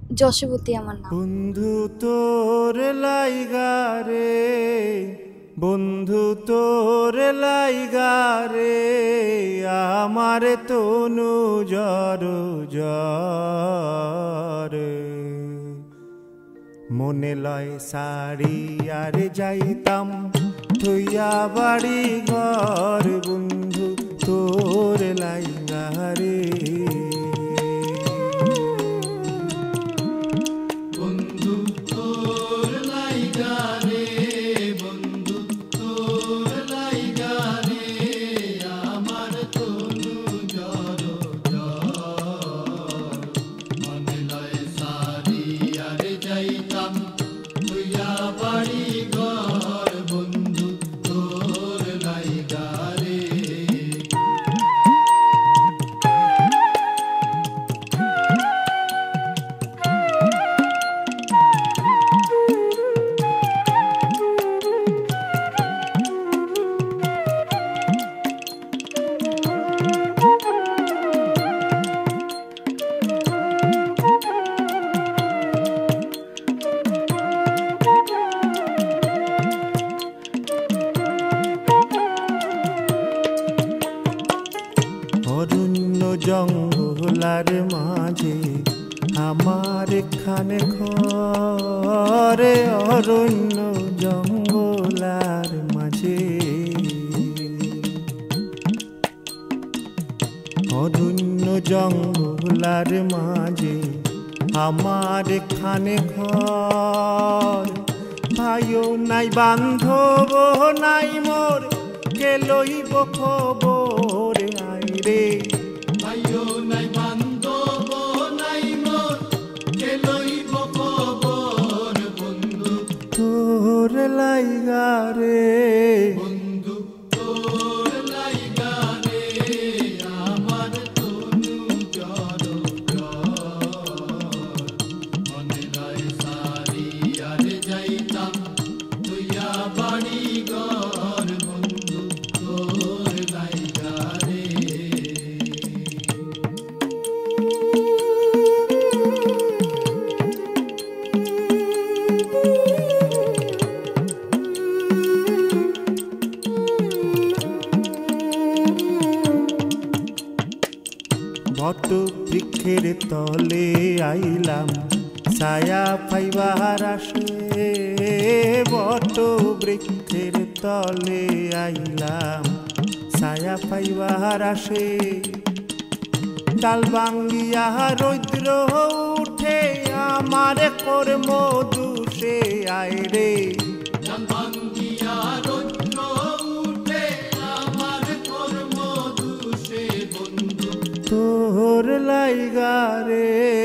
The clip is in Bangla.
যশবতী আমার নাম। বন্ধু তোর লাইগা রে, বন্ধু তোর লাইগা রে, আমার তনু জর জর। মনে লয় সারি আর যাইতাম থইয়া বাড়ি ঘর, বন্ধু তোর লাইগা রে। অরণ্য জঙ্গলার মাঝে আমার খানে ঘরে, অরণ্য জঙ্গলার মাঝে, অরণ্য জঙ্গলার মাঝে আমার খানে ঘর। ভাইও নাই বান্ধব নাই মোর, কে লইব খবর আয় রে। ভাইও নাই বান্ধব নাই মোর, কে লইব খবর বন্ধু তোর লাইগা রে। বন্ধু তোর লাইগা রে, আমার তনু জর জর। মনে লয় সারি আর যাইতাম তুইয়া বাড়ি ঘর, বন্ধু তোর লাইগা রে। বট বৃক্ষের তলে আইলাম ছায়া পাইবার আসে, বট বৃক্ষের তলে আইলাম ছায়া পাইবার আসে। ডাল ভাঙ্গিয়া রৌদ্র উঠে আমার কর্ম দুষে আয় রে। ডাল ভাঙ্গিয়া রৌদ্র উঠে আমার কর্ম দুষে বন্ধু তোর লাইগা রে।